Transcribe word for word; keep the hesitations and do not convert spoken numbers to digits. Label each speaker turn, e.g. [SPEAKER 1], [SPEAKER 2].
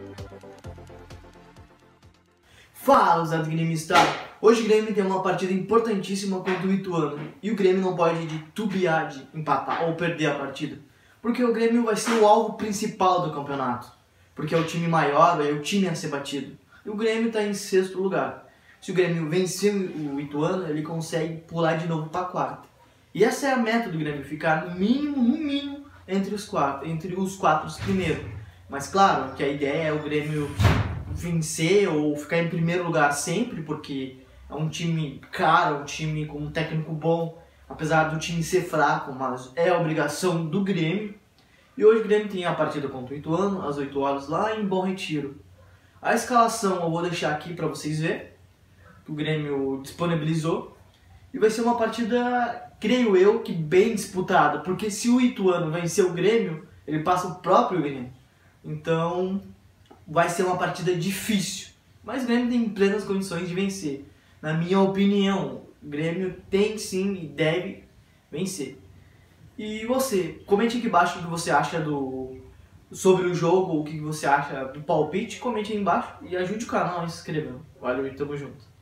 [SPEAKER 1] Fala, usados gremistas! Hoje o Grêmio tem uma partida importantíssima contra o Ituano e o Grêmio não pode titubear de empatar ou perder a partida, porque o Grêmio vai ser o alvo principal do campeonato, porque é o time maior, é o time a ser batido. E o Grêmio está em sexto lugar. Se o Grêmio vencer o Ituano, ele consegue pular de novo para quarto. E essa é a meta do Grêmio, ficar no mínimo, no mínimo, entre os quatro, entre os quatro primeiros. Mas claro que a ideia é o Grêmio vencer ou ficar em primeiro lugar sempre, porque é um time caro, um time com um técnico bom, apesar do time ser fraco, mas é a obrigação do Grêmio. E hoje o Grêmio tem a partida contra o Ituano, às oito horas, lá em Bom Retiro. A escalação eu vou deixar aqui para vocês verem, que o Grêmio disponibilizou. E vai ser uma partida, creio eu, que bem disputada, porque se o Ituano vencer o Grêmio, ele passa o próprio Grêmio. Então vai ser uma partida difícil, mas o Grêmio tem plenas condições de vencer. Na minha opinião, o Grêmio tem sim e deve vencer. E você, comente aqui embaixo o que você acha do, sobre o jogo, o que você acha do palpite, comente aí embaixo e ajude o canal a se inscrever. Valeu e tamo junto.